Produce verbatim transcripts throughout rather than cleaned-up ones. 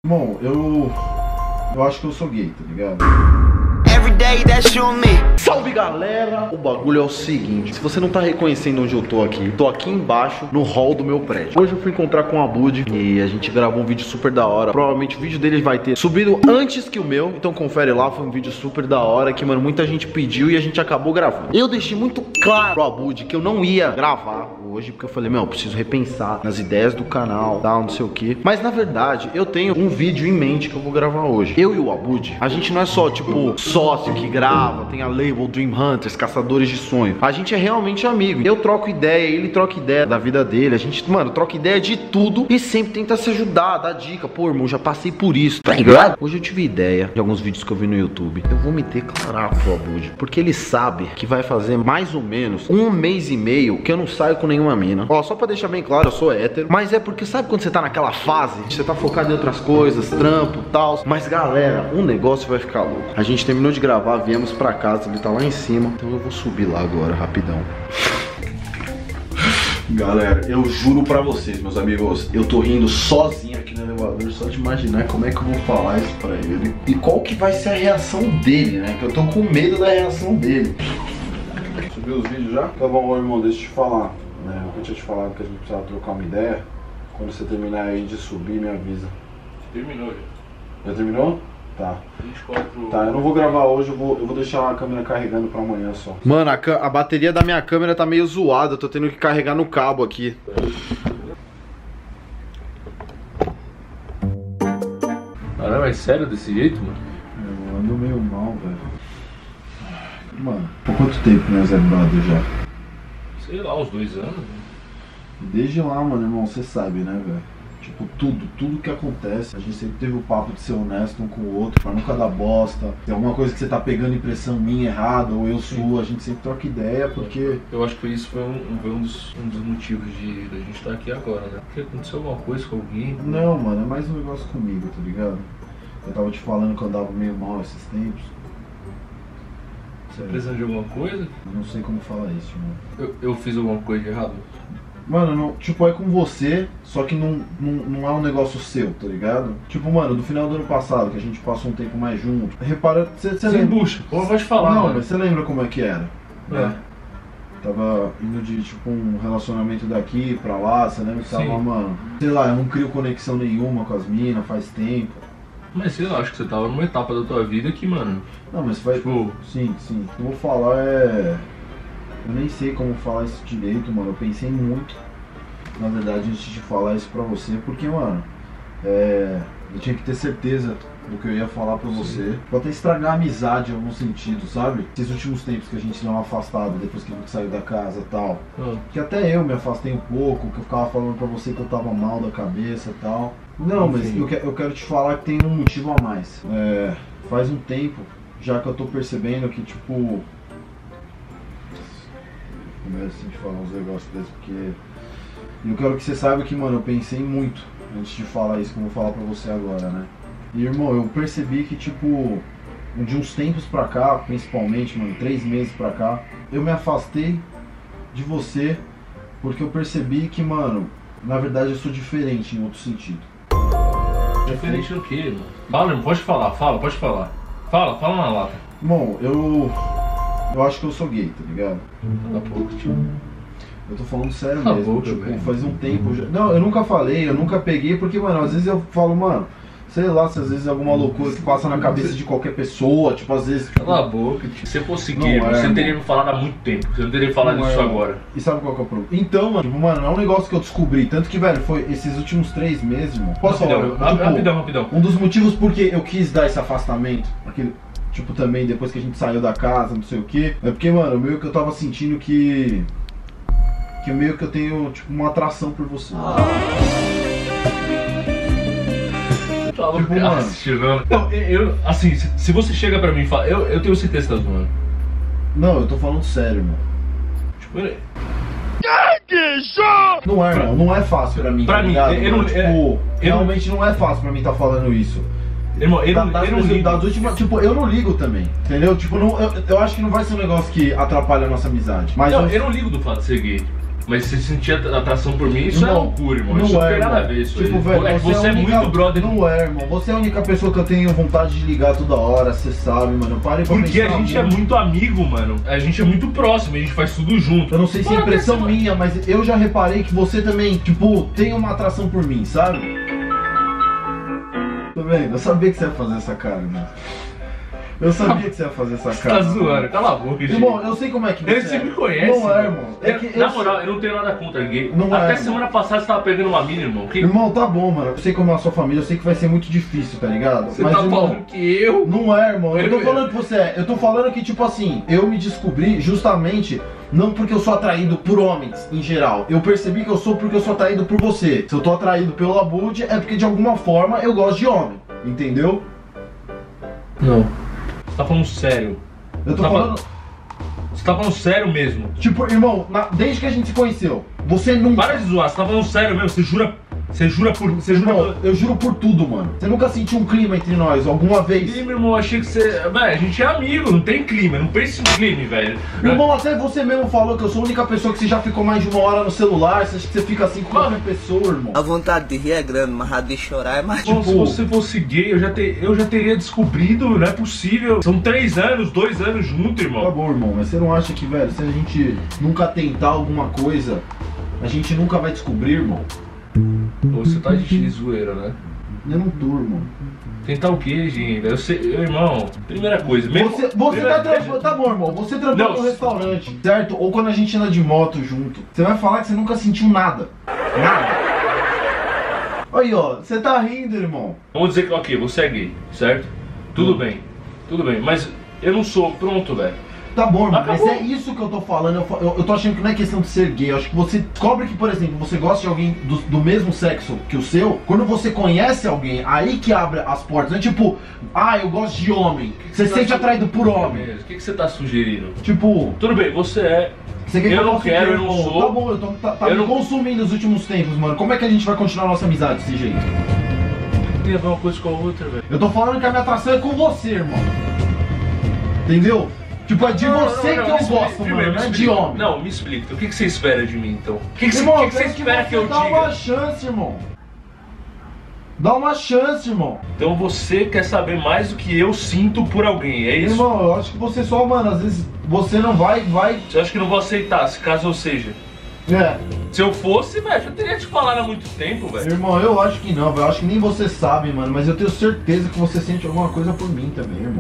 Bom, eu... Eu acho que eu sou gay, tá ligado? Salve galera! O bagulho é o seguinte, se você não tá reconhecendo onde eu tô aqui, tô aqui embaixo no hall do meu prédio. Hoje eu fui encontrar com o Abud e a gente gravou um vídeo super da hora. Provavelmente o vídeo dele vai ter subido antes que o meu, então confere lá, foi um vídeo super da hora que, mano, muita gente pediu e a gente acabou gravando. Eu deixei muito claro pro Abud que eu não ia gravar hoje, porque eu falei, meu, eu preciso repensar nas ideias do canal, tal, não sei o que. Mas na verdade, eu tenho um vídeo em mente que eu vou gravar hoje. Eu e o Abud, a gente não é só, tipo, sócio que grava, tem a label Dream Hunters, Caçadores de Sonho. A gente é realmente amigo. Eu troco ideia, ele troca ideia da vida dele. A gente, mano, troca ideia de tudo e sempre tenta se ajudar, dar dica. Pô, irmão, já passei por isso, tá ligado? Hoje eu tive ideia de alguns vídeos que eu vi no YouTube. Eu vou me declarar pro Abud, porque ele sabe que vai fazer mais ou menos um mês e meio que eu não saio com nenhuma mina. Ó, só pra deixar bem claro, eu sou hétero. Mas é porque, sabe quando você tá naquela fase? Você tá focado em outras coisas, trampo, tal. Mas galera, o negócio vai ficar louco. A gente terminou de gravar, viemos pra casa, ele tá lá em cima. Então eu vou subir lá agora, rapidão. Galera, eu juro pra vocês, meus amigos, eu tô rindo sozinho aqui no elevador, só de imaginar como é que eu vou falar isso pra ele. E qual que vai ser a reação dele, né? Que eu tô com medo da reação dele. Subiu os vídeos já? Tá bom, irmão, deixa eu te falar. Né? Eu tinha te falado que a gente precisava trocar uma ideia. Quando você terminar aí de subir, me avisa. Terminou já. Já terminou? Tá. vinte e quatro... Tá, eu não vou gravar hoje, eu vou, eu vou deixar a câmera carregando pra amanhã só. Mano, a, a bateria da minha câmera tá meio zoada, eu tô tendo que carregar no cabo aqui. Caramba, é sério desse jeito, mano? Eu ando meio mal, velho. Mano, por quanto tempo nós é brother já? Sei lá, uns dois anos. Desde lá, mano, irmão, você sabe, né, velho? Tipo, tudo, tudo que acontece, a gente sempre teve o papo de ser honesto um com o outro, pra nunca dar bosta. Tem alguma coisa que você tá pegando impressão minha errada, ou eu sua, a gente sempre troca ideia, porque... Eu acho que isso foi um, foi um, dos, um dos motivos de, de a gente estar aqui agora, né? Porque aconteceu alguma coisa com alguém. Não, mano, é mais um negócio comigo, tá ligado? Eu tava te falando que eu andava meio mal esses tempos. Você tá precisando de alguma coisa? Eu não sei como falar isso, mano. Eu, eu fiz alguma coisa de errado? Mano, não, tipo, é com você, só que não, não, não é um negócio seu, tá ligado? Tipo, mano, do final do ano passado, que a gente passou um tempo mais junto, repara, você Sem lembra... bucha, pô, vai te falar, Não, mano. mas você lembra como é que era? É. Né? Tava indo de, tipo, um relacionamento daqui pra lá, você lembra que tava, Sim. mano... Sei lá, eu não crio conexão nenhuma com as minas faz tempo. Mas sei lá, acho que você tava numa etapa da tua vida que, mano... Não, mas faz... Tipo... Sim, sim. O que eu vou falar é... Eu nem sei como falar isso direito, mano. Eu pensei muito, na verdade, antes de falar isso pra você, porque, mano, é... eu tinha que ter certeza do que eu ia falar pra você. Sim. Pode até estragar a amizade em algum sentido, sabe? Esses últimos tempos que a gente deu uma afastada, depois que a gente saiu da casa e tal. Ah. Que até eu me afastei um pouco, que eu ficava falando pra você que eu tava mal da cabeça e tal. Não, mas eu, que, eu quero te falar que tem um motivo a mais. É... Faz um tempo, já que eu tô percebendo que, tipo... Começo assim de falar uns negócios desses, porque... E eu quero que você saiba que, mano, eu pensei muito antes de falar isso que eu vou falar pra você agora, né? E, irmão, eu percebi que, tipo, de uns tempos pra cá, principalmente, mano, três meses pra cá, eu me afastei de você porque eu percebi que, mano, na verdade eu sou diferente em outro sentido. Diferente do que, mano? Fala, irmão, pode falar, fala, pode falar. Fala, fala na lata. Bom, eu... Eu acho que eu sou gay, tá ligado? Daqui a pouco, tio. Eu tô falando sério Cala mesmo, boca, tipo, velho. faz um tempo já... Não, eu nunca falei, eu nunca peguei, porque, mano, às vezes eu falo, mano, sei lá, se às vezes é alguma loucura que passa na cabeça de qualquer pessoa, tipo, às vezes... Tipo... Cala a boca, tio. Se você fosse Não gay, é, você mano. teria me falado há muito tempo. Você não teria falado Não disso é, agora. E sabe qual que é o problema? Então, mano, tipo, mano, é um negócio que eu descobri, tanto que, velho, foi esses últimos três meses, mano. Posso Rapidão, falar? Tipo, rapidão, rapidão. Um dos motivos porque eu quis dar esse afastamento, aquele, tipo, também depois que a gente saiu da casa, não sei o que, é porque, mano, meio que eu tava sentindo que... Que meio que eu tenho, tipo, uma atração por você. Ah. Tá Tipo, louco, mano. chegando. Não, eu, eu, assim, se, se você chega pra mim e fala, eu, eu tenho certeza que tá zoando. Não, eu tô falando sério, mano. Tipo, ele... Não é, irmão, não é fácil pra mim, Pra tá mim, ligado, eu mano? não- Tipo, eu- realmente não é fácil pra mim tá falando isso. Irmão, eu, Da- não- das, eu não das- ligo. das últimas, tipo, eu não ligo também, entendeu? Tipo, não, eu, eu acho que não vai ser um negócio que atrapalha a nossa amizade. Mas Não, eu- eu não ligo do fato de ser gay. Mas você sentia atração por mim, isso Não, é loucura, irmão. não Isso não é, tem nada a irmão. ver, isso Tipo, aí. velho, É que você a é única- muito brother. Não é, irmão. Você é a única pessoa que eu tenho vontade de ligar toda hora, você sabe, mano. Pare pra Porque a pensar gente é muito amigo, mano. A gente é muito próximo, a gente faz tudo junto. Eu não sei se é Mano, impressão até minha, mas eu já reparei que você também, tipo, tem uma atração por mim, sabe? Tá vendo? Eu sabia que você ia fazer essa cara, mano. Eu sabia que você ia fazer essa Você cara. tá zoando, cala a boca, gente. Irmão, eu sei como é que você Ele você é. me conhece. Não é, mano. irmão. É Eu- que na eu moral, eu não tenho nada contra gay. Não é, Até irmão. semana passada você tava pegando uma mina, irmão. Que... Irmão, tá bom, mano. Eu sei como é a sua família, eu sei que vai ser muito difícil, tá ligado? Você Mas, tá irmão, falando que eu... não é, irmão. Eu tô Eu- falando que você é. Eu tô falando que, tipo assim, eu me descobri justamente não porque eu sou atraído por homens em geral. Eu percebi que eu sou porque eu sou atraído por você. Se eu tô atraído pelo Abud, é porque de alguma forma eu gosto de homem. Entendeu? Não. Você tá falando sério. Eu tô Tá falando. Você tá falando sério mesmo. Tipo, irmão, na- desde que a gente se conheceu, você nunca. Para de zoar, você tá falando sério mesmo. Você jura... Você jura por... Você jura Irmão, por... eu juro por tudo, mano. Você nunca sentiu um clima entre nós, alguma vez? Ih, meu irmão, achei que você... Velho, a gente é amigo, não tem clima. Não pense em clima, velho. Irmão, até você mesmo falou que eu sou a única pessoa que você já ficou mais de uma hora no celular. Você acha que você fica assim com qualquer pessoa, irmão? A vontade de rir é grande, mas a de chorar é mais Bom, se tipo- você fosse gay, eu já, te- eu já teria descobrido, não é possível. São três anos, dois anos junto, Tá irmão. bom, irmão, mas você não acha que, velho, se a gente nunca tentar alguma coisa, a gente nunca vai descobrir, irmão? Ou você tá de zoeira, né? Eu não tô, irmão. Tentar o quê, gente? Eu sei, eu, irmão, primeira coisa. mesmo- Você, você primeira- tá trampando, tá bom, irmão, você trampou Não, no se- restaurante, certo? Ou quando a gente anda de moto junto, você vai falar que você nunca sentiu nada. Nada. Aí, ó, você tá rindo, irmão. Vamos dizer que, ok, você é gay, certo? Tudo Hum. bem, tudo bem, mas eu não sou, pronto, velho. Tá bom, irmão, mas Acabou. é isso que eu tô falando. Eu, fa- eu, eu tô achando que não é questão de ser gay. Eu acho que você descobre que, por exemplo, você gosta de alguém do, do mesmo sexo que o seu. Quando você conhece alguém, aí que abre as portas. Não é tipo, ah, eu gosto de homem. Você se tá sente su- atraído por homem. O que, que você tá sugerindo? Tipo, Tudo bem, você é. você quer que Eu não faça o quero, quê, eu não irmão? sou. Tá bom, eu tô, tá, tá Eu me não- consumindo nos últimos tempos, mano. Como é que a gente vai continuar a nossa amizade desse jeito? Tem a ver uma coisa com a outra, velho. Eu tô falando que a minha atração é com você, irmão. Entendeu? Tipo, é de Não, não, você não, que me eu explica, gosto, primeiro, mano, me não é de explica. homem. Não, me explica. Então, o que, que você espera de mim, então? O que, que, você- Irmão, o que, que você tem espera que eu dá diga? uma chance, irmão. Dá uma chance, irmão. Então você quer saber mais do que eu sinto por alguém, é isso? Irmão, eu acho que você só, mano, às vezes você não vai, vai... Você acha que eu não vou aceitar, se caso eu seja? É, Se eu fosse, velho, eu teria te falado há muito tempo, velho. irmão, eu acho que não, velho. Eu acho que nem você sabe, mano. Mas eu tenho certeza que você sente alguma coisa por mim também, irmão.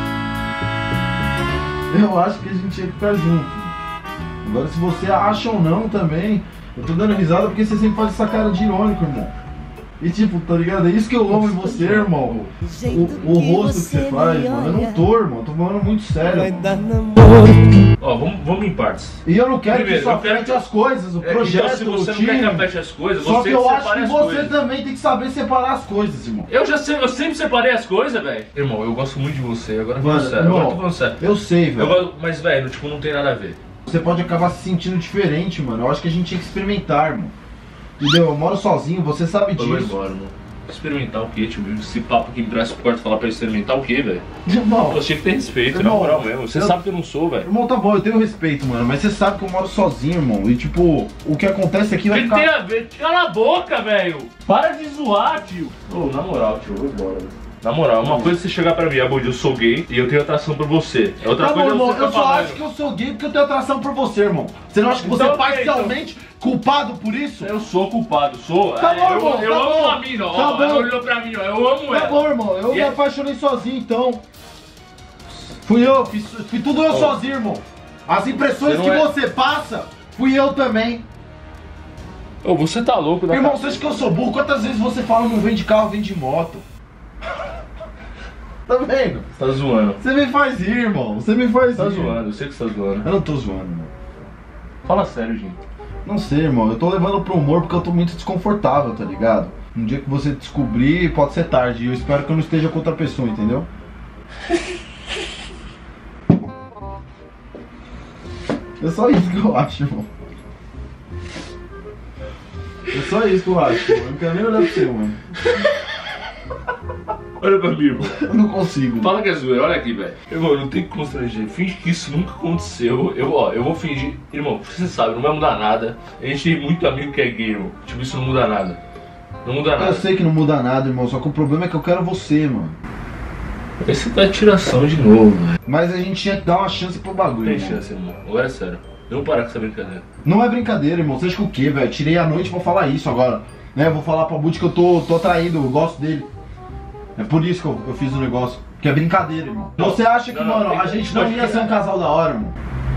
Eu acho que a gente tinha que ficar junto. Agora, se você acha ou não também, eu tô dando risada porque você sempre faz essa cara de irônico, irmão. E tipo, tá ligado? É isso que eu amo em você, irmão. O, o rosto que você faz, mano. Eu não tô, irmão. Eu tô falando muito sério. Mano. Ó, vamos, vamos em partes. E eu não quero Primeiro, que isso eu quero afete que- as coisas, o É, projeto, então, se você o não quer que time. afete as coisas, Só você que eu acho separa que as você coisas. também tem que saber separar as coisas, irmão. Eu já sei, eu sempre separei as coisas, velho. Irmão, eu gosto muito de você, agora falando Mano, sério, irmão, agora tô falando sério. Eu sei, Eu velho. gosto, mas, velho, tipo, não tem nada a ver. Você pode acabar se sentindo diferente, mano. Eu acho que a gente tinha que experimentar, irmão. Entendeu? Eu moro sozinho, você sabe Eu vou disso. embora, mano. Experimentar o quê, tio? Esse papo que me traz pro quarto falar pra eu experimentar o quê, velho? Irmão, Eu tinha que ter respeito, na Irmão, moral mesmo. Você eu- sabe que eu não sou, velho. irmão, tá bom, eu tenho respeito, mano. Mas você sabe que eu moro sozinho, irmão. E tipo, o que acontece aqui O vai que tem ficar. a ver? Cala a boca, velho! Para de zoar, tio! Ô, na moral, tio, eu vou embora, velho. Na moral, uma coisa é você chegar pra mim, Abud, eu sou gay e eu tenho atração por você. É outra Tá bom, coisa é irmão, você ficar eu só falando. acho que eu sou gay porque eu tenho atração por você, irmão. Você não acha que você Então, é parcialmente ok, culpado por isso? Eu sou culpado, sou. Tá É, bom, eu, irmão, eu tá amo bom. a mina, ó. Tá bom. Ela olhou pra mim, ó. Eu amo Tá ela. bom, irmão, eu E me é- apaixonei sozinho, então. Fui eu, fiz, fui tudo eu Ô. sozinho, irmão. As impressões Você que não é- você passa, fui eu também. Ô, você tá louco da Irmão, cabeça. você acha que eu sou burro? Quantas vezes você fala não vem de carro, vem de moto? Tá vendo? Você tá zoando. Você me faz rir, irmão. Você me faz Você tá rir. zoando, eu sei que você tá zoando. Eu não tô zoando, irmão. Fala sério, gente. Não sei, irmão. Eu tô levando pro humor porque eu tô muito desconfortável, tá ligado? Um dia que você descobrir, pode ser tarde. E eu espero que eu não esteja com outra pessoa, entendeu? É só isso que eu acho, irmão. É só isso que eu acho, mano. Eu não quero nem olhar pra você, mano. Olha pra mim, irmão. Eu não consigo. Fala que é zoeira, olha aqui, velho. Irmão, não tem que constranger. Finge que isso nunca aconteceu. Eu, ó, eu vou fingir. Irmão, você sabe, não vai mudar nada. A gente tem muito amigo que é gay, irmão. Tipo, isso não muda nada. Não muda nada. Eu sei que não muda nada, irmão. Só que o problema é que eu quero você, mano. Esse tá tiração de novo, velho. Mas a gente tinha que dar uma chance pro bagulho. Tem irmão. chance, irmão. Agora é sério. Vamos parar com essa brincadeira. Não é brincadeira, irmão. Você acha que o quê, velho? Tirei a noite pra falar isso agora. Né? Eu vou falar pra Bud que eu tô, tô atraído, eu gosto dele. É por isso que eu, eu fiz o negócio. Que é brincadeira, irmão. Não, Você acha que, não, não, mano, tem a que- gente não pode ia ser um casal da hora, irmão?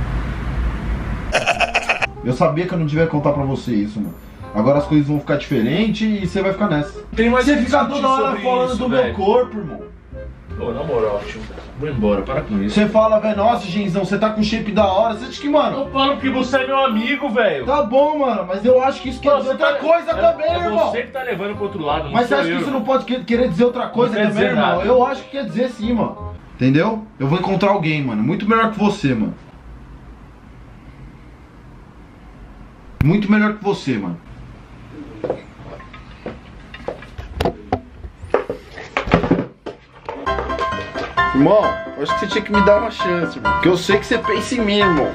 Eu sabia que eu não devia contar pra você isso, mano. Agora as coisas vão ficar diferentes e você vai ficar nessa. Tem mais Você que fica discutir toda hora sobre falando isso, do velho. meu corpo, irmão. Ô, na moral, tio. Vou embora, para com isso. Você fala, velho, nossa, Genzão, você tá com shape da hora. Você acha que, mano... Eu falo porque você é meu amigo, velho. Tá bom, mano, mas eu acho que isso quer Não, dizer você outra tá- coisa é, também, é irmão. você que tá levando pro outro lado, não Mas você sou acha que eu. isso não pode que- querer dizer outra coisa Não quer também, dizer irmão? nada. Eu acho que quer dizer sim, mano. Entendeu? Eu vou encontrar alguém, mano. Muito melhor que você, mano. Muito melhor que você, mano. Irmão, eu acho que você tinha que me dar uma chance, irmão. Porque eu sei que você pensa em mim, irmão.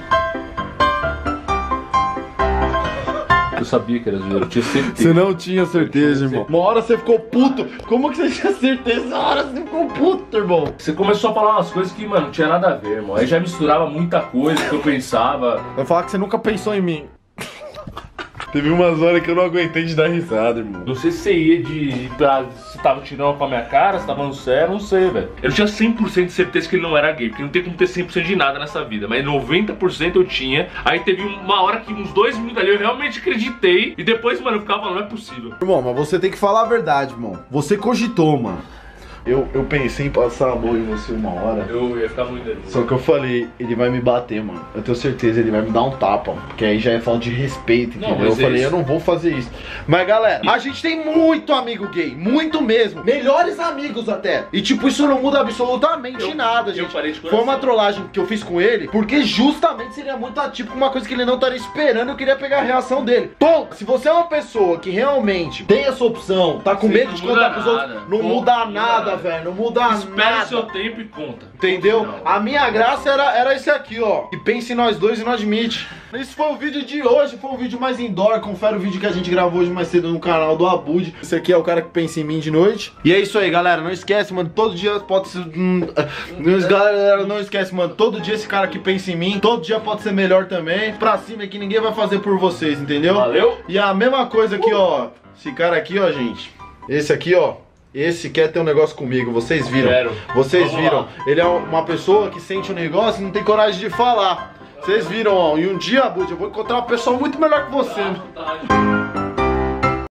Eu sabia que era zoeiro, eu tinha certeza. Você não tinha certeza, irmão. Uma hora você ficou puto. Como que você tinha certeza? Uma hora você ficou puto, irmão. Você começou a falar umas coisas que, mano, não tinha nada a ver, irmão. Aí já misturava muita coisa que eu pensava. Vai falar que você nunca pensou em mim. Teve umas horas que eu não aguentei de dar risada, irmão. Não sei se você ia de. Pra, se tava tirando pra minha cara, se tava falando sério, não sei, velho. Eu tinha cem por cento de certeza que ele não era gay, porque não tem como ter cem por cento de nada nessa vida. Mas noventa por cento eu tinha. Aí teve uma hora que, uns dois minutos ali, eu realmente acreditei. E depois, mano, eu ficava falando, não é possível. Irmão, mas você tem que falar a verdade, irmão. Você cogitou, mano. Eu, eu pensei em passar a mão em você uma hora. Eu ia ficar muito nervoso. Só que eu falei, ele vai me bater, mano. Eu tenho certeza, ele vai me dar um tapa. Porque aí já é falta de respeito, Não, entendeu? Eu mas é falei, isso. eu não vou fazer isso. Mas galera, a gente tem muito amigo gay. Muito mesmo. Melhores amigos até. E tipo, isso não muda absolutamente Eu- nada, eu gente. parei de Foi coração. uma trollagem que eu fiz com ele. Porque justamente seria muito atípico, uma coisa que ele não estaria esperando. Eu queria pegar a reação dele. Tom, se você é uma pessoa que realmente tem essa opção, tá com Sim, medo não de muda contar pros nada. outros, não Pô, muda não muda nada, nada. velho. Não muda Espere nada. seu tempo e conta. Entendeu? Não. A minha graça era, era esse aqui, ó. Que pense em nós dois e não admite. Esse foi o vídeo de hoje, foi um vídeo mais indoor. Confere o vídeo que a gente gravou hoje mais cedo no canal do Abud. Esse aqui é o cara que pensa em mim de noite. E é isso aí, galera. Não esquece, mano. Todo dia pode ser. Hum, não, galera, não esquece, mano. Todo dia esse cara que pensa em mim. Todo dia pode ser melhor também. Pra cima que ninguém vai fazer por vocês, entendeu? Valeu? E a mesma coisa aqui, ó. Esse cara aqui, ó, gente. Esse aqui, ó. Esse quer ter um negócio comigo, vocês viram? Quero. Vocês Vamos viram? lá. Ele é uma pessoa que sente um negócio e não tem coragem de falar. Vocês viram, ó. E um dia, Bud, eu vou encontrar uma pessoa muito melhor que você. Tá, tá.